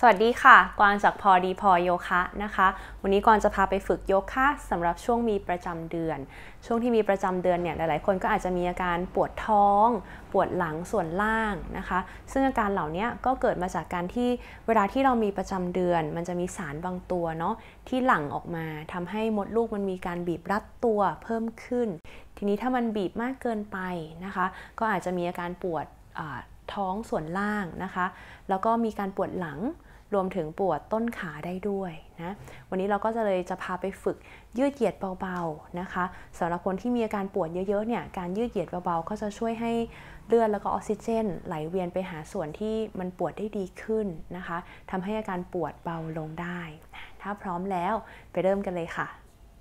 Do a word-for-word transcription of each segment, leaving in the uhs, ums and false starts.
สวัสดีค่ะกวางจากพอดีพอโยคะนะคะวันนี้กวางจะพาไปฝึกโยคะสำหรับช่วงมีประจำเดือนช่วงที่มีประจำเดือนเนี่ยหลายๆคนก็อาจจะมีอาการปวดท้องปวดหลังส่วนล่างนะคะซึ่งอาการเหล่านี้ก็เกิดมาจากการที่เวลาที่เรามีประจำเดือนมันจะมีสารบางตัวเนาะที่หลั่งออกมาทำให้มดลูกมันมีการบีบรัดตัวเพิ่มขึ้นทีนี้ถ้ามันบีบมากเกินไปนะคะก็อาจจะมีอาการปวดท้องส่วนล่างนะคะแล้วก็มีการปวดหลังรวมถึงปวดต้นขาได้ด้วยนะวันนี้เราก็จะเลยจะพาไปฝึกยืดเหยียดเบาๆนะคะสำหรับคนที่มีอาการปวดเยอะๆเนี่ยการยืดเหยียดเบาๆก็จะช่วยให้เลือดแล้วก็ออกซิเจนไหลเวียนไปหาส่วนที่มันปวดได้ดีขึ้นนะคะทำให้อาการปวดเบาลงได้ถ้าพร้อมแล้วไปเริ่มกันเลยค่ะ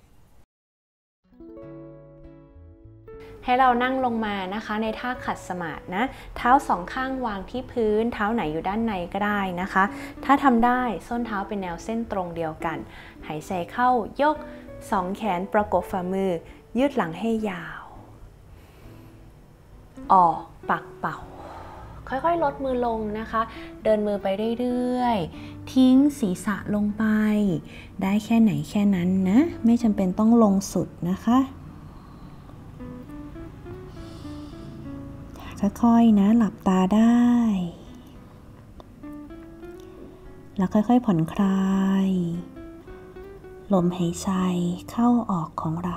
ให้เรานั่งลงมานะคะในท่าขัดสมาธินะเท้าสองข้างวางที่พื้นเท้าไหนอยู่ด้านในก็ได้นะคะถ้าทำได้ส้นเท้าเป็นแนวเส้นตรงเดียวกันหายใจเข้ายกสองแขนประกบฝ่ามือยืดหลังให้ยาวออกปากเป่าค่อยๆลดมือลงนะคะเดินมือไปเรื่อยๆทิ้งศีรษะลงไปได้แค่ไหนแค่นั้นนะไม่จำเป็นต้องลงสุดนะคะค่อยๆนะหลับตาได้แล้วค่อยๆผ่อนคลายลมหายใจเข้าออกของเรา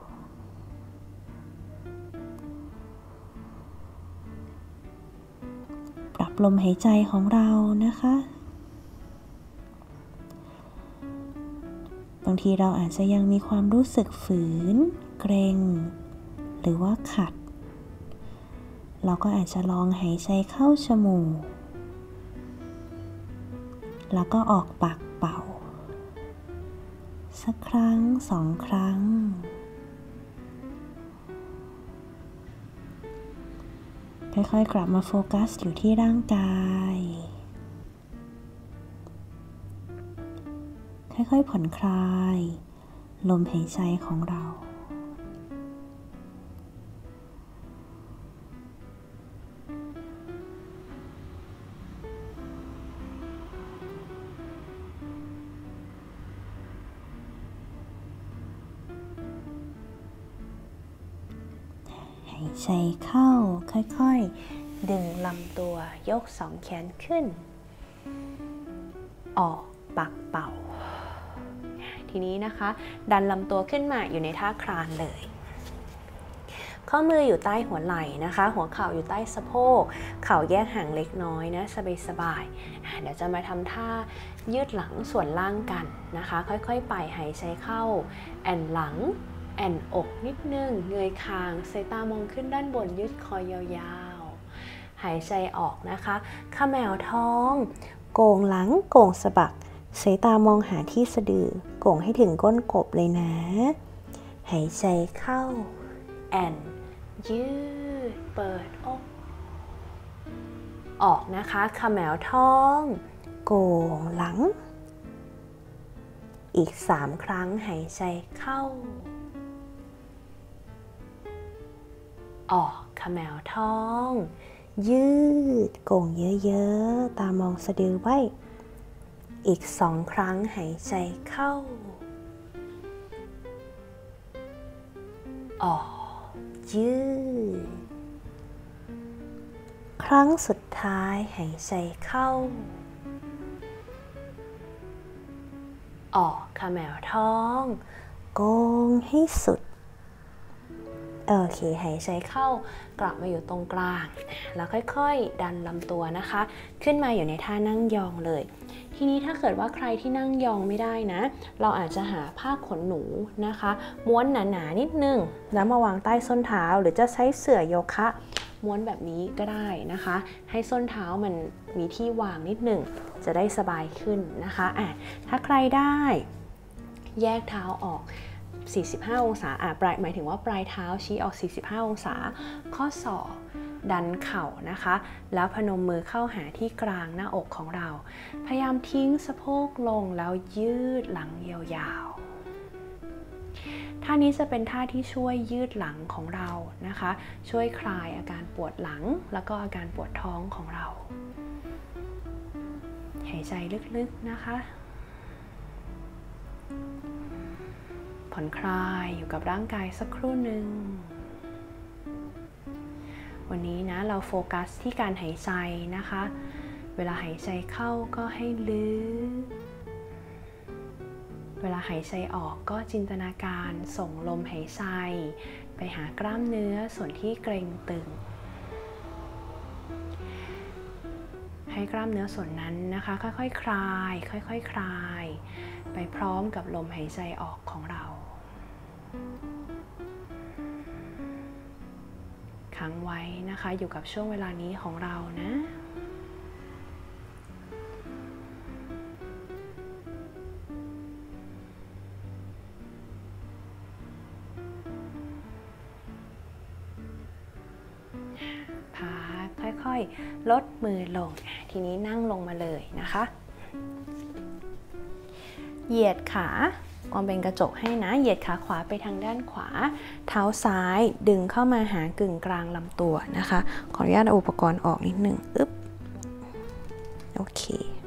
ปรับลมหายใจของเรานะคะบางทีเราอาจจะยังมีความรู้สึกฝืนเกร็งหรือว่าขัดเราก็อาจจะลองหายใจเข้าจมูกแล้วก็ออกปากเป่าสักครั้งสองครั้งค่อยๆกลับมาโฟกัสอยู่ที่ร่างกายค่อยๆผ่อนคลายลมหายใจของเราหายใจเข้าค่อยๆดึงลำตัวยกสองแขนขึ้นออกปากเป่าทีนี้นะคะดันลำตัวขึ้นมาอยู่ในท่าคลานเลยข้อมืออยู่ใต้หัวไหล่นะคะหัวเข่าอยู่ใต้สะโพกเข่าแยกห่างเล็กน้อยนะสบายๆเดี๋ยวจะมาทำท่ายืดหลังส่วนล่างกันนะคะค่อยๆไปหายใจเข้าแอนหลังแอนอกนิดนึงเงยคางสายตามองขึ้นด้านบนยืดคอยาวๆหายใจออกนะคะขมวดท้องโก่งหลังโก่งสะบักสายตามองหาที่สะดือโก่งให้ถึงก้นกบเลยนะหายใจเข้าแอนยืดเปิดอกออกนะคะขมวดท้องโก่งหลังอีกสามครั้งหายใจเข้าออกขมวดท้องยืดโก่งเยอะๆตามองสะดือไว้อีกสองครั้งหายใจเข้าออกยืดครั้งสุดท้ายหายใจเข้าออกขมวดท้องโก่งให้สุดโอเคหายใจเข้ากลับมาอยู่ตรงกลางแล้วค่อยๆดันลำตัวนะคะขึ้นมาอยู่ในท่านั่งยองเลยทีนี้ถ้าเกิดว่าใครที่นั่งยองไม่ได้นะเราอาจจะหาผ้าขนหนูนะคะม้วนหนาๆนิดนึงแล้วมาวางใต้ส้นเท้าหรือจะใช้เสื่อโยคะม้วนแบบนี้ก็ได้นะคะให้ส้นเท้ามันมีที่วางนิดนึงจะได้สบายขึ้นนะคะอ่ะถ้าใครได้แยกเท้าออกสี่สิบห้าองศาอ่ะปลายหมายถึงว่าปลายเท้าชี้ออกสี่สิบห้าองศาข้อศอกดันเข่านะคะแล้วพนมมือเข้าหาที่กลางหน้าอกของเราพยายามทิ้งสะโพกลงแล้วยืดหลังยาวๆท่านี้จะเป็นท่าที่ช่วยยืดหลังของเรานะคะช่วยคลายอาการปวดหลังแล้วก็อาการปวดท้องของเราหายใจลึกๆนะคะผ่อนคลายอยู่กับร่างกายสักครู่หนึ่งวันนี้นะเราโฟกัสที่การหายใจนะคะเวลาหายใจเข้าก็ให้ลึกเวลาหายใจออกก็จินตนาการส่งลมหายใจไปหากล้ามเนื้อส่วนที่เกร็งตึงให้กล้ามเนื้อส่วนนั้นนะคะค่อยๆ ค, คลายค่อยๆ ค, คลายไปพร้อมกับลมหายใจออกของเราค้างไว้นะคะอยู่กับช่วงเวลานี้ของเรานะค่อยๆลดมือลงทีนี้นั่งลงมาเลยนะคะเหยียดขาความเป็นกระจกให้นะเหยียดขาขวาไปทางด้านขวาเท้าซ้ายดึงเข้ามาหากึ่งกลางลำตัวนะคะขออนุญาตเอาอุปกรณ์ออกนิดหนึ่งอึ๊บโอเค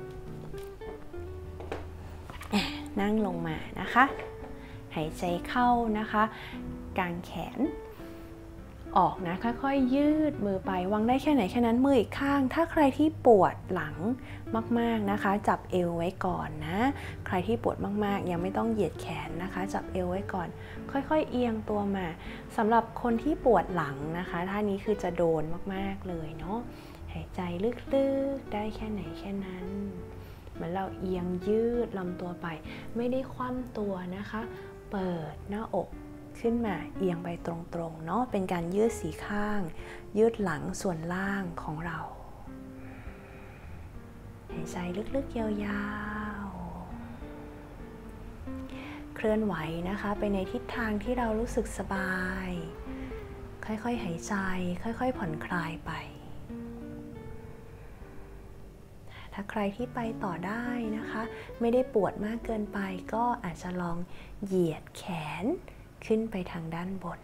นั่งลงมานะคะหายใจเข้านะคะกางแขนออกนะค่อยๆยืดมือไปวางได้แค่ไหนแค่นั้นมืออีกข้างถ้าใครที่ปวดหลังมากๆนะคะจับเอวไว้ก่อนนะใครที่ปวดมากๆยังไม่ต้องเหยียดแขนนะคะจับเอวไว้ก่อนค่อยๆเอียงตัวมาสำหรับคนที่ปวดหลังนะคะท่านี้คือจะโดนมากๆเลยเนาะหายใจลึกๆได้แค่ไหนแค่นั้นเหมือนเราเอียงยืดลำตัวไปไม่ได้คว่ำตัวนะคะเปิดหน้าอกขึ้นมาเอียงไปตรงๆเนาะเป็นการยืดสีข้างยืดหลังส่วนล่างของเราหายใจลึกๆยาวๆเคลื่อนไหวนะคะไปในทิศทางที่เรารู้สึกสบายค่อยๆหายใจค่อยๆผ่อนคลายไปถ้าใครที่ไปต่อได้นะคะไม่ได้ปวดมากเกินไปก็อาจจะลองเหยียดแขนขึ้นไปทางด้านบน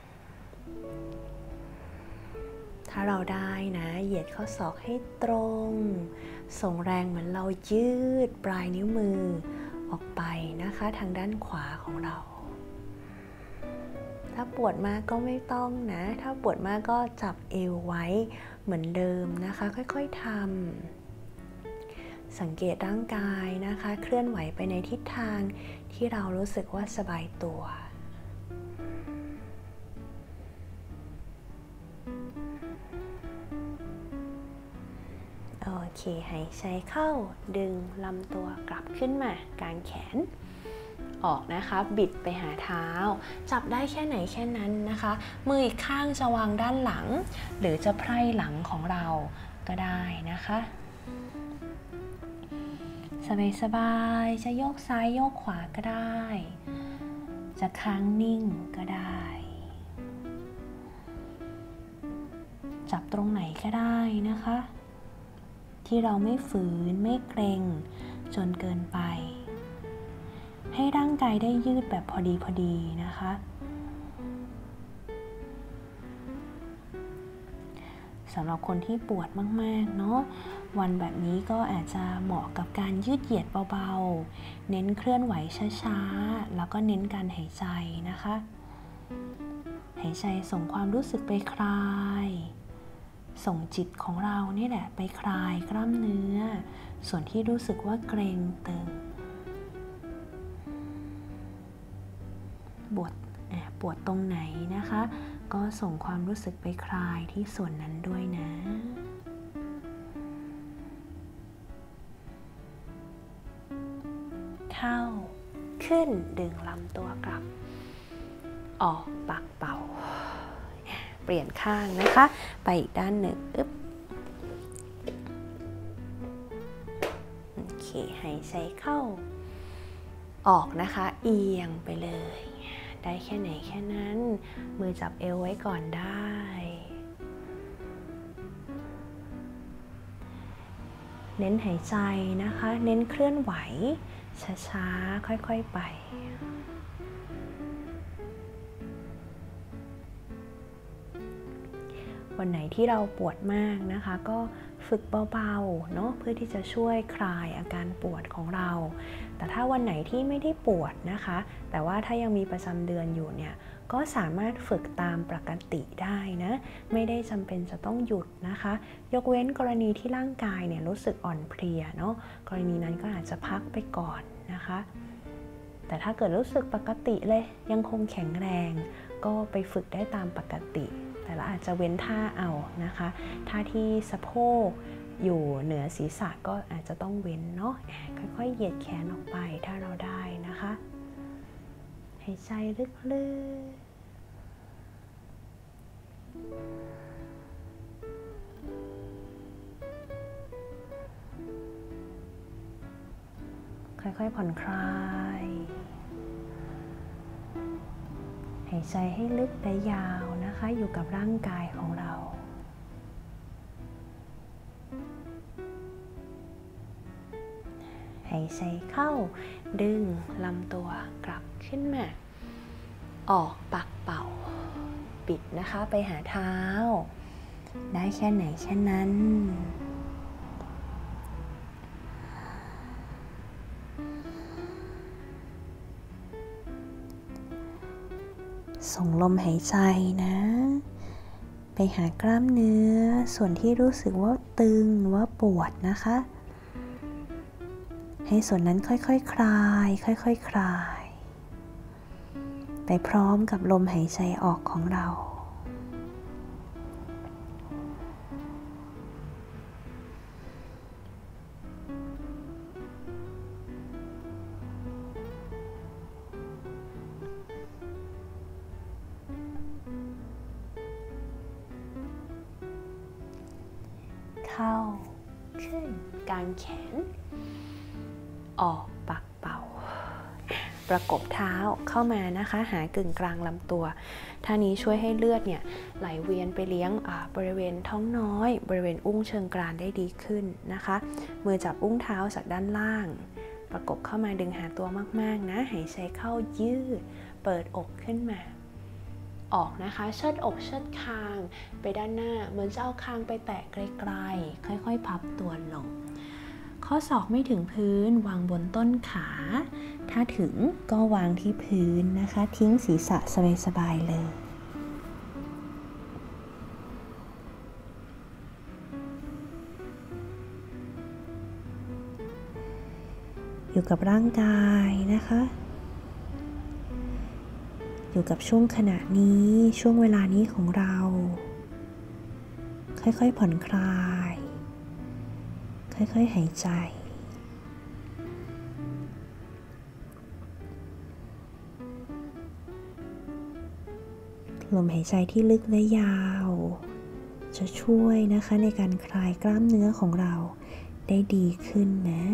ถ้าเราได้นะเหยียดข้อศอกให้ตรงส่งแรงเหมือนเรายืดปลายนิ้วมือออกไปนะคะทางด้านขวาของเราถ้าปวดมากก็ไม่ต้องนะถ้าปวดมากก็จับเอวไว้เหมือนเดิมนะคะค่อยๆทำสังเกตร่างกายนะคะเคลื่อนไหวไปในทิศทางที่เรารู้สึกว่าสบายตัวโอเคหายใจเข้าดึงลำตัวกลับขึ้นมากางแขนออกนะคะบิดไปหาเท้าจับได้แค่ไหนแค่นั้นนะคะมืออีกข้างจะวางด้านหลังหรือจะไพร่หลังของเราก็ได้นะคะสบายๆจะโยกซ้ายโยกขวาก็ได้จะค้างนิ่งก็ได้จับตรงไหนก็ได้นะคะที่เราไม่ฝืนไม่เกร็งจนเกินไปให้ร่างกายได้ยืดแบบพอดีพอดีนะคะสำหรับคนที่ปวดมากๆเนาะวันแบบนี้ก็อาจจะเหมาะกับการยืดเหยียดเบาๆเน้นเคลื่อนไหวช้าๆแล้วก็เน้นการหายใจนะคะหายใจส่งความรู้สึกไปคลายส่งจิตของเรานี่แหละไปคลายกล้ามเนื้อส่วนที่รู้สึกว่าเกร็งตึงปวดปวดตรงไหนนะคะก็ส่งความรู้สึกไปคลายที่ส่วนนั้นด้วยนะเข้าขึ้นดึงลำตัวกลับออกปากเป่าเปลี่ยนข้างนะคะไปอีกด้านหนึ่งอึ๊บโอเคหายใจเข้าออกนะคะเอียงไปเลยได้แค่ไหนแค่นั้นมือจับเอวไว้ก่อนได้เน้นหายใจนะคะเน้นเคลื่อนไหวช้าๆค่อยๆไปวันไหนที่เราปวดมากนะคะก็ฝึกเบาๆเนาะเพื่อที่จะช่วยคลายอาการปวดของเราแต่ถ้าวันไหนที่ไม่ได้ปวดนะคะแต่ว่าถ้ายังมีประจำเดือนอยู่เนี่ยก็สามารถฝึกตามปกติได้นะไม่ได้จำเป็นจะต้องหยุดนะคะยกเว้นกรณีที่ร่างกายเนี่ยรู้สึกอ่อนเพลียเนาะกรณีนั้นก็อาจจะพักไปก่อนนะคะแต่ถ้าเกิดรู้สึกปกติเลยยังคงแข็งแรงก็ไปฝึกได้ตามปกติแต่ละอาจจะเว้นท่าเอานะคะท่าที่สะโพกอยู่เหนือศีรษะก็อาจจะต้องเว้นเนาะค่อยๆเหยียดแขนออกไปถ้าเราได้นะคะหายใจลึกๆค่อยๆผ่อนคลายหายใจให้ลึกและยาวนะคะอยู่กับร่างกายของเราหายใจเข้าดึงลำตัวกลับขึ้นมาออกปากเป่าปิดนะคะไปหาเท้าได้แค่ไหนแค่นั้นส่งลมหายใจนะไปหากล้ามเนื้อส่วนที่รู้สึกว่าตึงว่าปวดนะคะให้ส่วนนั้นค่อยๆ ค, คลายค่อยๆ ค, คลายไปพร้อมกับลมหายใจออกของเราเข้าขึ้นกางแขนออกปากเป่าประกบเท้าเข้ามานะคะหากึ่งกลางลำตัวท่านี้ช่วยให้เลือดเนี่ยไหลเวียนไปเลี้ยงบริเวณท้องน้อยบริเวณอุ้งเชิงกรานได้ดีขึ้นนะคะมือจับอุ้งเท้าจากด้านล่างประกบเข้ามาดึงหาตัวมากๆนะหายใจเข้ายืดเปิดอกขึ้นมาออกนะคะเชิดอกเชิดคางไปด้านหน้าเหมือนจะเอาคางไปแตะไกลๆค่อยๆพับตัวลงข้อศอกไม่ถึงพื้นวางบนต้นขาถ้าถึงก็วางที่พื้นนะคะทิ้งศีรษะสบายๆเลยอยู่กับร่างกายนะคะอยู่กับช่วงขณะนี้ช่วงเวลานี้ของเราค่อยๆผ่อนคลายค่อยๆหายใจลมหายใจที่ลึกและยาวจะช่วยนะคะในการคลายกล้ามเนื้อของเราได้ดีขึ้นนะ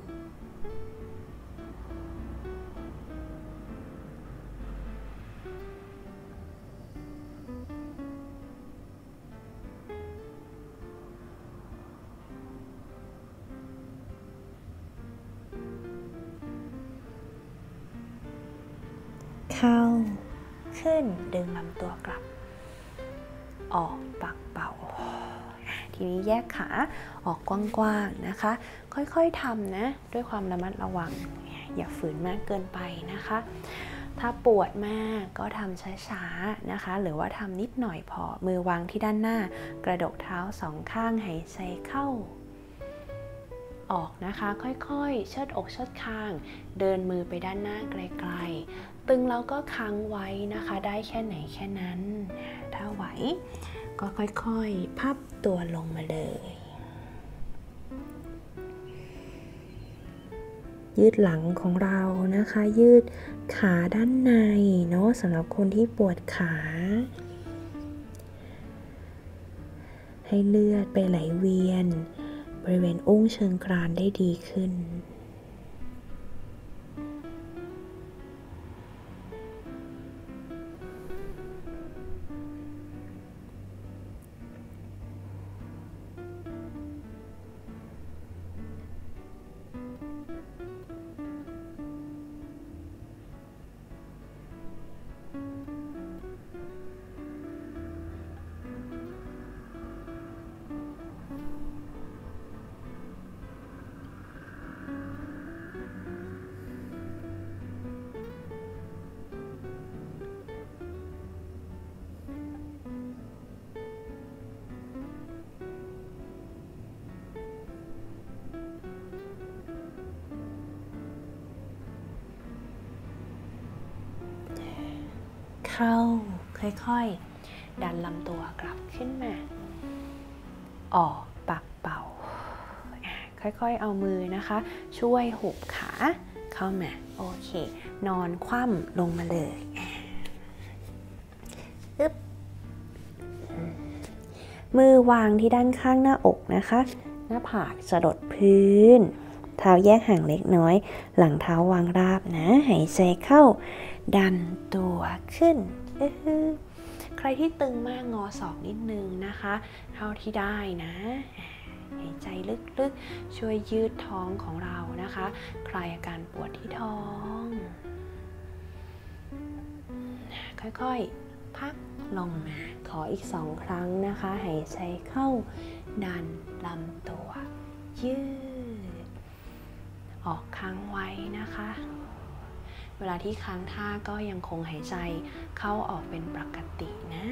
เข้าขึ้นดึงลำตัวกลับออกปากเป่าทีนี้แยกขาออกกว้างๆนะคะค่อยๆทำนะด้วยความระมัดระวังอย่าฝืนมากเกินไปนะคะถ้าปวดมากก็ทำช้าๆนะคะหรือว่าทำนิดหน่อยพอมือวางที่ด้านหน้ากระดกเท้าสองข้างหายใจเข้าออกนะคะค่อยๆเชิดอกเชิดคางเดินมือไปด้านหน้าไกลๆตึงแล้วก็ค้างไว้นะคะได้แค่ไหนแค่นั้นถ้าไหวก็ค่อยๆพับตัวลงมาเลยยืดหลังของเรานะคะยืดขาด้านในเนาะสำหรับคนที่ปวดขาให้เลือดไปไหลเวียนบริเวณอุ้งเชิงกรานได้ดีขึ้นเข้าค่อยๆดันลำตัวกลับขึ้นมาออกปากเป่าค่อยๆเอามือนะคะช่วยหุบขาเข้ามาโอเคนอนคว่ำลงมาเลยอึ๊บมือวางที่ด้านข้างหน้าอกนะคะหน้าผากจะดดพื้นเท้าแยกห่างเล็กน้อยหลังเท้าวางราบนะหายใจเข้าดันตัวขึ้นใครที่ตึงมากงอศอกนิดนึงนะคะเท่าที่ได้นะหายใจลึกๆช่วยยืดท้องของเรานะคะคลายอาการปวดที่ท้องค่อยๆพักลงมาขออีกสองครั้งนะคะหายใจเข้าดันลำตัวยืดออกค้างไว้นะคะเวลาที่ค้างท่าก็ยังคงหายใจเข้าออกเป็นปกตินะ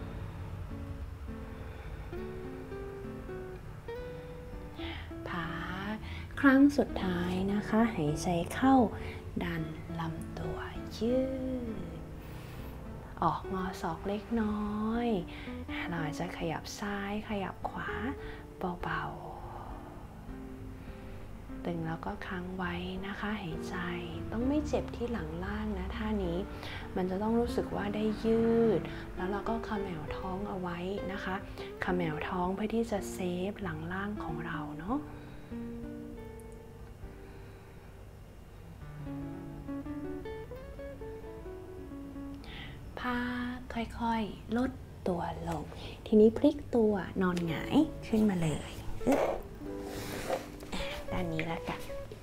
พักครั้งสุดท้ายนะคะหายใจเข้าดันลำตัวยืดออกงอศอกเล็กน้อยเราอาจจะขยับซ้ายขยับขวาเบาๆตึงแล้วก็ค้างไว้นะคะหายใจต้องไม่เจ็บที่หลังล่างนะท่านี้มันจะต้องรู้สึกว่าได้ยืดแล้วเราก็เขมวท้องเอาไว้นะคะเขมวท้องเพื่อที่จะเซฟหลังล่างของเราเนาะพักค่อยๆลดตัวลงทีนี้พลิกตัวนอนหงายขึ้นมาเลยด้านนี้แล้วกัน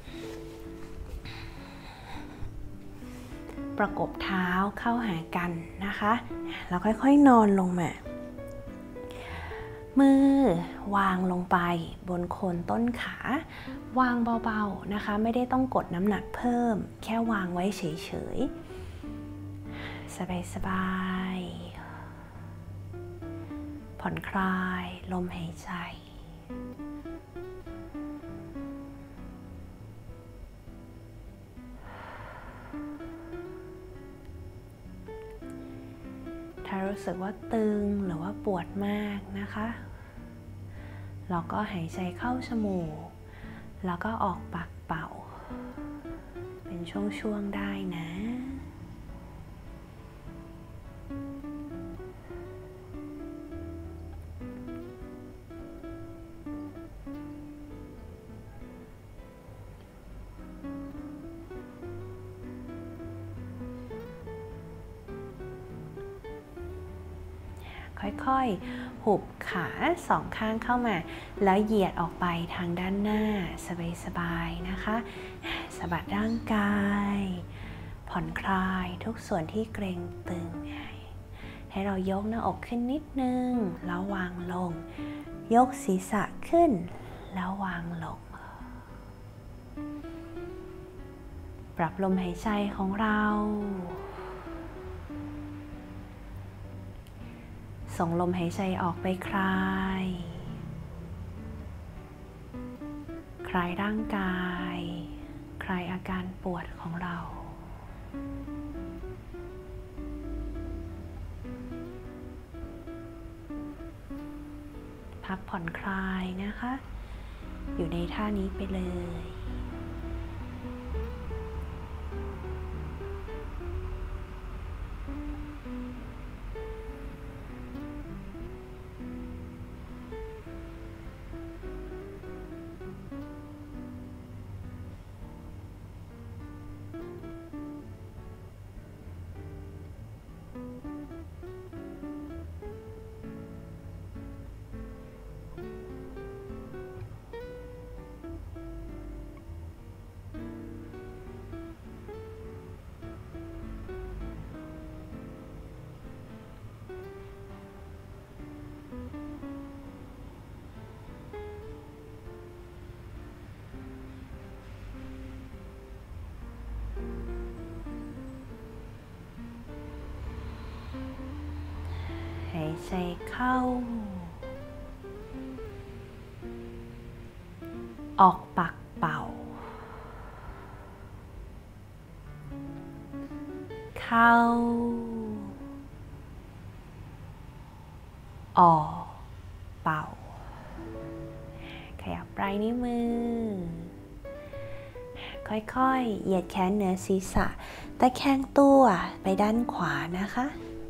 ประกบเท้าเข้าหากันนะคะแล้วค่อยๆนอนลงมามือวางลงไปบนโคนต้นขาวางเบาๆนะคะไม่ได้ต้องกดน้ำหนักเพิ่มแค่วางไว้เฉยๆสบายๆผ่อนคลายลมหายใจถ้ารู้สึกว่าตึงหรือว่าปวดมากนะคะเราก็หายใจเข้าจมูกแล้วก็ออกปากเป่าเป็นช่วงๆได้นะค่อยๆหุบขาสองข้างเข้ามาแล้วเหยียดออกไปทางด้านหน้าสบายๆนะคะสะบัดร่างกายผ่อนคลายทุกส่วนที่เกร็งตึงให้เรายกหน้าอกขึ้นนิดนึงแล้ววางลงยกศีรษะขึ้นแล้ววางลงปรับลมหายใจของเราส่งลมหายใจออกไปคลายคลายร่างกายคลายอาการปวดของเราพักผ่อนคลายนะคะอยู่ในท่านี้ไปเลยหายใจเข้าออกปากเป่าเข้าออเป่าขยับปลายนิ้วมือค่อยๆเหยียดแขนเหนือศีรษะตะแคงตัวไปด้านขวานะคะ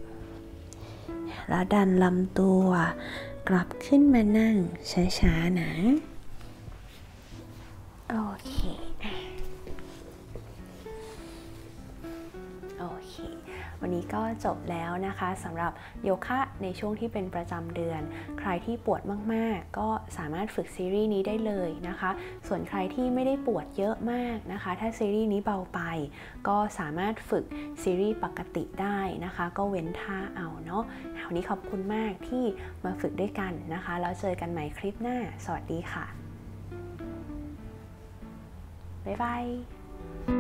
แล้วดันลำตัวกลับขึ้นมานั่งช้าๆนะโอเคโอเควันนี้ก็จบแล้วนะคะสำหรับโยคะในช่วงที่เป็นประจำเดือนใครที่ปวดมากๆก็สามารถฝึกซีรีส์นี้ได้เลยนะคะส่วนใครที่ไม่ได้ปวดเยอะมากนะคะถ้าซีรีส์นี้เบาไปก็สามารถฝึกซีรีส์ปกติได้นะคะก็เว้นท่าเอาเนาะวันนี้ขอบคุณมากที่มาฝึกด้วยกันนะคะแล้วเจอกันใหม่คลิปหน้าสวัสดีค่ะบ๊ายบาย